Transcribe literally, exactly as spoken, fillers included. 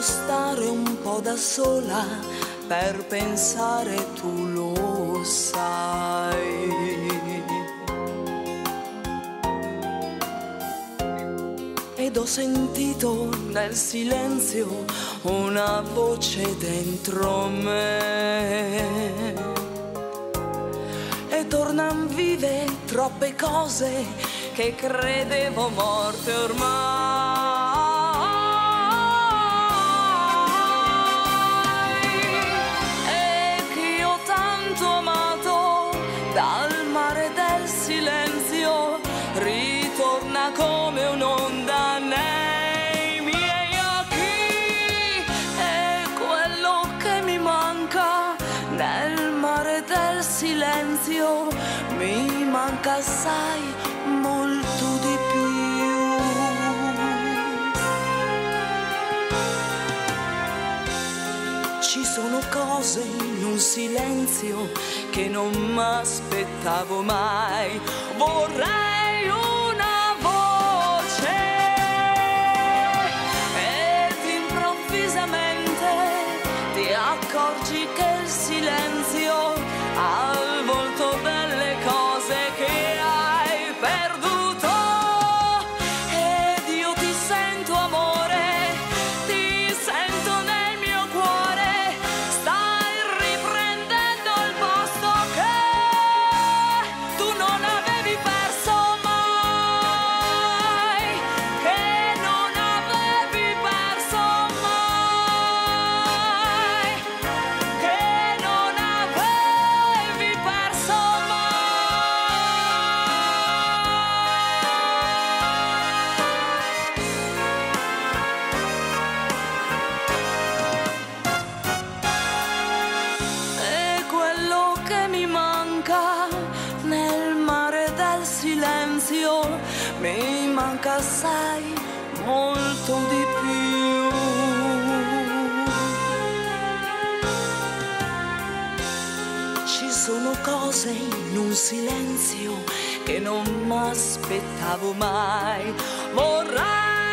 stare un po' da sola per pensare, tu lo sai. Ed ho sentito nel silenzio una voce dentro me, e tornan vive troppe cose che credevo morte ormai, e che io tanto amato dal mare del silenzio ritorna come un'onda nei miei occhi, e quello che mi manca nel mare del silenzio mi manca assai, molto di più. Ci sono cose in un silenzio che non m'aspettavo mai. Vorrei una voce ed improvvisamente ti accorgi che il silenzio ha il volto delle cose che hai perduto, ed io ti sento amore, ti sento nel mio cuore, stai riprendendo il posto che tu non avevi perso mai, che non avevi perso mai, che non avevi perso mai. E quello che mi manca nel mare del silenzio mi manca assai, molto di più. Ci sono cose in un silenzio che non m'aspettavo mai. Vorrei